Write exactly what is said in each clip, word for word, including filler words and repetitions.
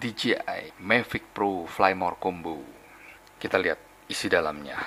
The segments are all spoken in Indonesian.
D J I Mavic Pro Flymore Combo. Kita lihat isi dalamnya.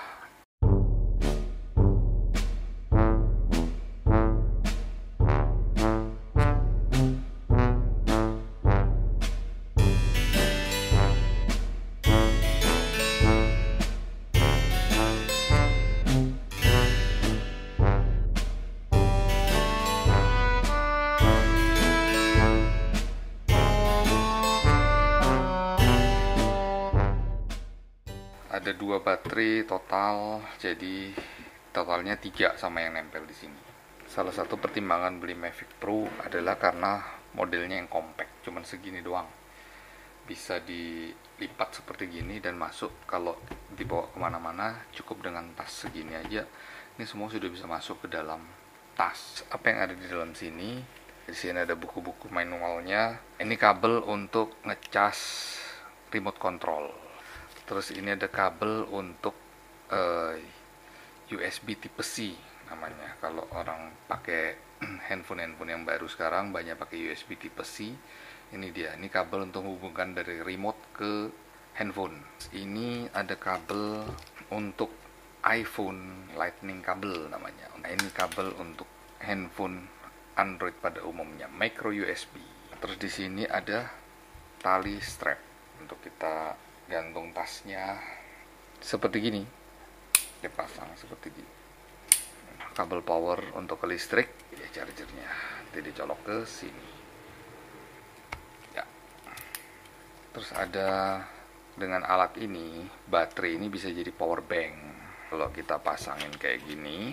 Ada dua baterai total, jadi totalnya tiga sama yang nempel di sini. Salah satu pertimbangan beli Mavic Pro adalah karena modelnya yang compact, cuman segini doang. Bisa dilipat seperti gini dan masuk. Kalau dibawa kemana-mana cukup dengan tas segini aja. Ini semua sudah bisa masuk ke dalam tas. Apa yang ada di dalam sini? Di sini ada buku-buku manualnya. Ini kabel untuk ngecas remote control. Terus ini ada kabel untuk uh, U S B tipe C namanya. Kalau orang pakai handphone-handphone yang baru sekarang banyak pakai U S B tipe C. Ini dia, ini kabel untuk menghubungkan dari remote ke handphone. Ini ada kabel untuk iPhone Lightning kabel namanya. Nah, ini kabel untuk handphone Android pada umumnya, micro U S B. Terus di sini ada tali strap untuk kita gantung tasnya seperti gini, dipasang seperti gini. Kabel power untuk ke listrik, ya chargernya, nanti dicolok ke sini. Ya. Terus ada dengan alat ini, baterai ini bisa jadi power bank. Kalau kita pasangin kayak gini,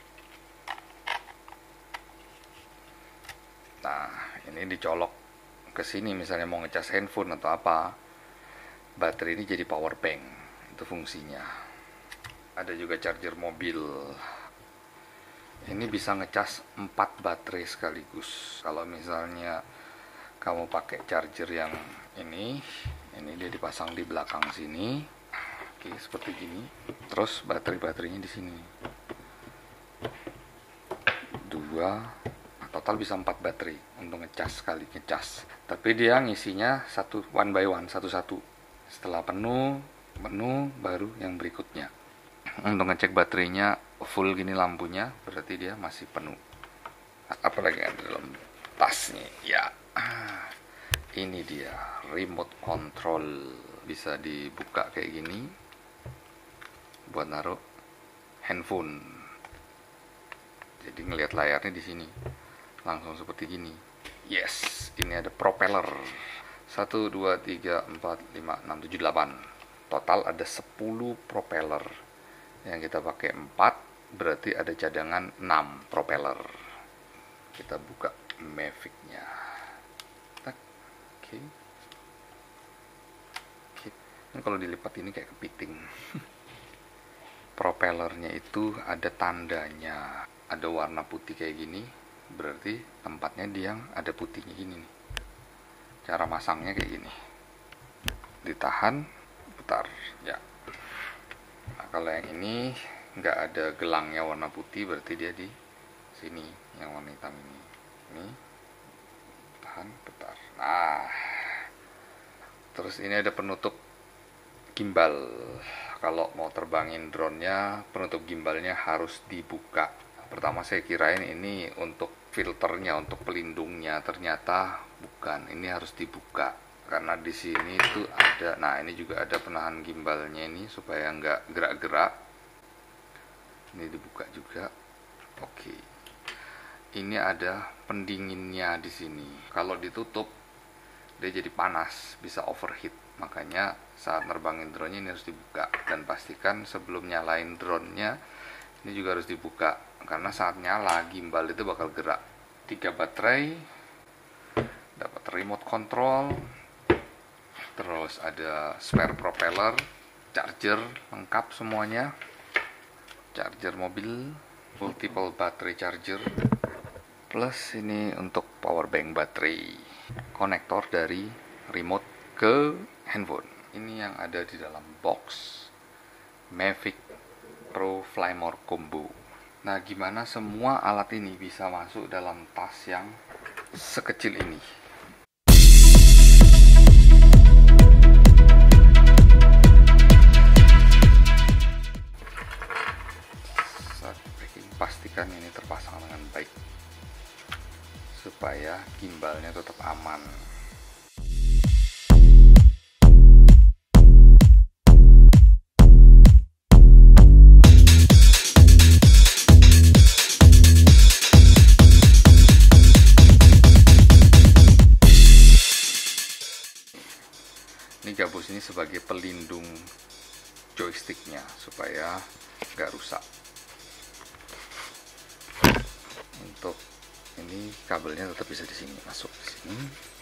nah ini dicolok ke sini, misalnya mau ngecas handphone atau apa. Baterai ini jadi power bank, itu fungsinya. Ada juga charger mobil. Ini bisa ngecas empat baterai sekaligus. Kalau misalnya kamu pakai charger yang ini, ini dia dipasang di belakang sini. Oke, seperti gini. Terus baterai-baterainya di sini. Dua, total bisa empat baterai untuk ngecas sekali ngecas. Tapi dia ngisinya satu one by one, satu-satu. Setelah penuh, penuh baru yang berikutnya. Untuk ngecek baterainya full gini lampunya, berarti dia masih penuh. Apalagi ada dalam tasnya, ya. Ini dia remote control, bisa dibuka kayak gini buat naruh handphone. Jadi ngelihat layarnya di sini, langsung seperti gini. Yes, ini ada propeller. satu, dua, tiga, empat, lima, enam, tujuh, delapan. Total ada sepuluh propeller. Yang kita pakai empat, berarti ada cadangan enam propeller. Kita buka Mavic-nya. Oke. Okay. Okay. Ini kalau dilipat ini kayak kepiting. Propellernya itu ada tandanya. Ada warna putih kayak gini, berarti tempatnya dia yang ada putihnya gini nih. Cara masangnya kayak gini, ditahan, putar, ya. Nah, kalau yang ini nggak ada gelangnya warna putih, berarti dia di sini, yang warna hitam ini. Ini, tahan, putar. Nah, terus ini ada penutup gimbal. Kalau mau terbangin drone-nya, penutup gimbalnya harus dibuka. Pertama saya kirain ini untuk filternya, untuk pelindungnya, ternyata bukan. Ini harus dibuka karena di sini tuh ada. Nah, ini juga ada penahan gimbalnya ini supaya nggak gerak-gerak. Ini dibuka juga. Oke. Ini ada pendinginnya di sini. Kalau ditutup dia jadi panas, bisa overheat. Makanya saat nerbangin drone-nya ini harus dibuka, dan pastikan sebelum nyalain drone-nya ini juga harus dibuka, karena saat nyala gimbal itu bakal gerak. Tiga baterai, dapat remote control, terus ada spare propeller, charger lengkap semuanya, charger mobil, multiple battery charger, plus ini untuk power bank baterai, konektor dari remote ke handphone. Ini yang ada di dalam box Mavic Pro Flymore Combo. Nah, gimana semua alat ini bisa masuk dalam tas yang sekecil ini? aman. Ini gabus ini sebagai pelindung joysticknya supaya nggak rusak. Untuk ini kabelnya tetap bisa di sini, masuk di sini.